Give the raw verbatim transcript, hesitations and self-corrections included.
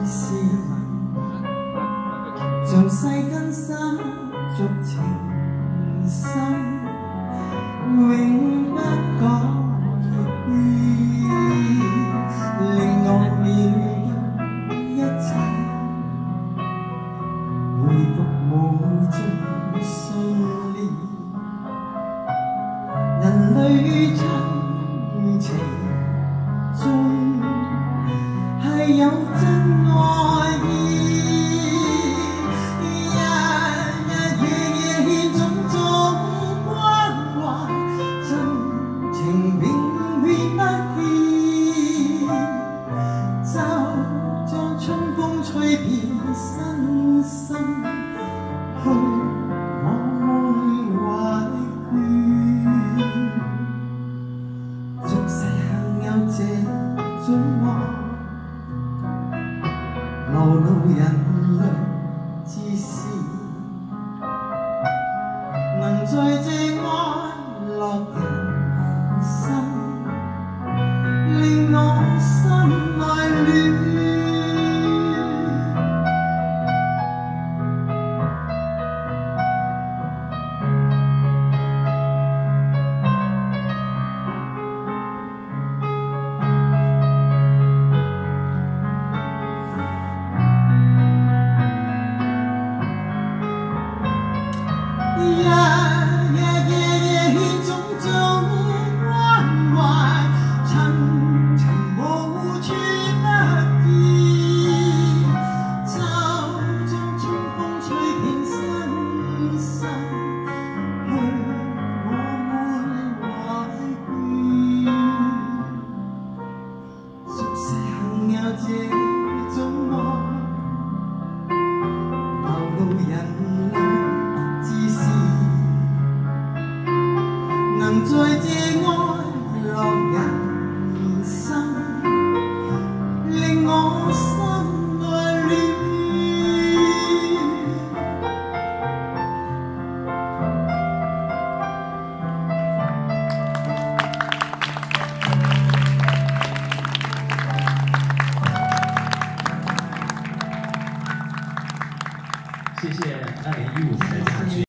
是像世間三續情深，永不改變，令我面對一切回復無盡信念。人類親情中係有真愛意。 吹遍身心，去我們懷眷。俗世幸有這種愛，流露人類之思，能在這愛落人心，令我心內暖。 夜夜夜夜獻種種關懷，親情無處不見，就像春風吹遍身心，去我們懷眷。俗世幸有這種愛，流露人類。 能在這愛落人心，令我心內暖。 謝謝二零一五年的。